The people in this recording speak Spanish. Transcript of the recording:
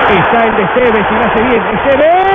Está el de Esteves y lo hace bien. ¡Esteves!